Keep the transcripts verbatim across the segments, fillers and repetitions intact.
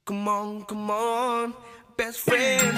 come on, come on, best friend.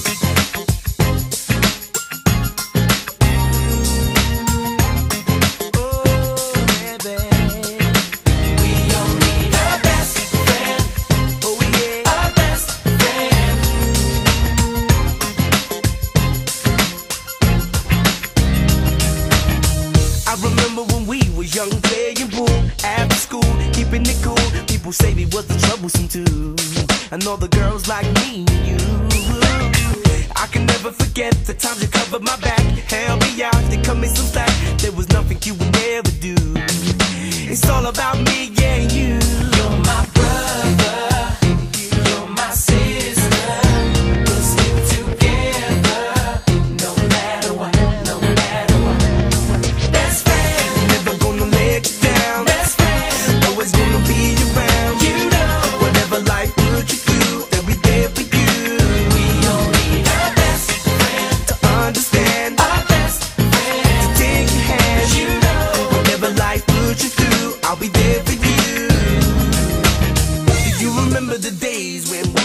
I remember when we was young, playing pool after school, keeping it cool. People say we was the troublesome too, and all the girls like me and you. I can never forget the times you covered my back, held me out, they cut me some slack. There was nothing you would never do. It's all about me, yeah, and you. You're my brother, you're my sister. We'll stick together, no matter what, no matter what. Best friend, never gonna let you down. Best friend, always gonna be around. You know, whatever life put you through, they'll be there for you. We all need our best friend to understand. Our best friend to take your hand. You know, whatever life put you through, I'll be there for you. Do you remember the days when we